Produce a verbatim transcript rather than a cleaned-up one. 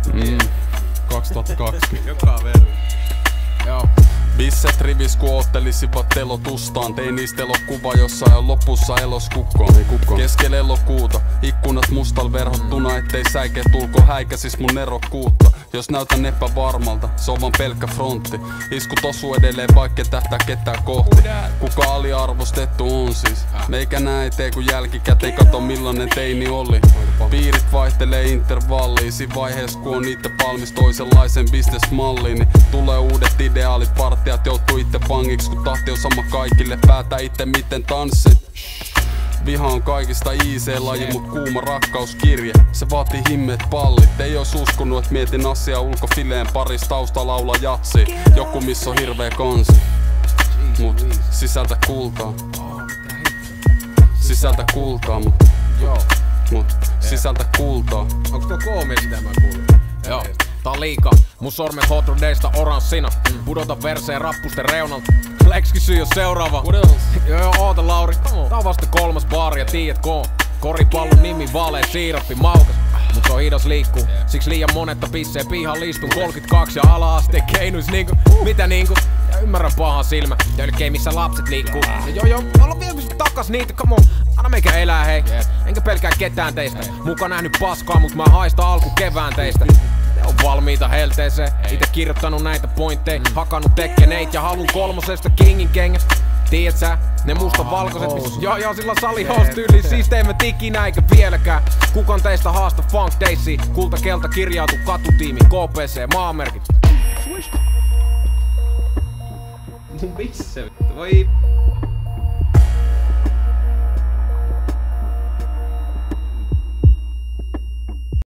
Mm. kaksituhattakaksikymmentä. Joka verran. Joo. Bisset rivis ku oottelisivat telotustaan. Tein niistä elokuva, jossa on lopussa elos kukkoon. Keskellä elokuuta, ikkunat mustal verhottuna, ettei säike tulko häikäsis mun nerokkuutta. Jos näytän epävarmalta, se on vaan pelkkä frontti. Isku tosu edelleen, vaikka tähtää ketään kohti. Kuka aliarvostettu on siis? Meikä näe tee kun jälkikäteen kato millainen teini oli. Piirit vaihtelee intervalliin. Siinä vaiheessa kun on itse valmis toisenlaisen bisnesmalliin, niin tulee uudet ideaalit. Partijat joutuu itse vangiksi, kun tahti on sama kaikille. Päätä itse miten tanssit. Viha on kaikista I C-laji, mut kuuma rakkauskirje. Se vaatii himmeet pallit. Ei ois uskonut, et mietin asiaa ulkofileen paris tausta laula jatsi. Joku missä on hirveä kansi, mut sisältä kultaa. Sisältä kultaa, mut, mut sisältä kultaa. Onks tuo koomia sitä mä kuulin? Joo, tää on liikaa. Mun sormet hotrudeista oranssina. Pudota verseen rappusten reunalta. Lex kysyy jo seuraava. Joo joo, oota Lauri. Tää on vasta kolmas baari ja tiedätkö? Koripallon nimi vaalea siirappi maukas. Mut se on hidas liikkuu. Siksi liian monetta pissee pihan listun kolmekymmentäkaksi ja ala-asteen keinuis niinku. Mitä niinku? Ja ymmärrän pahan silmä. Tölkei missä lapset liikkuu. Ja joo joo, olla vielä takas niitä, come on. Anna meikä elää hei. Enkä pelkää ketään teistä. Muka nähnyt paskaa, mut mä haista alku kevään teistä. Ne on valmiita helteeseen. Ite kirjoittanut näitä pointteja. Hakannut tekkeneit ja halun kolmosesta kingin kengät. Tiedät sä, ne musta valkoiset miss... Joo joo, sillä salihostyyli systeemät ikinä eikä vieläkään. Kukaan teistä haasta Funk Daysia. Kulta kelta kirjautu katutiimi, K P C, maamerkit. Mun vitsi se vittu, voi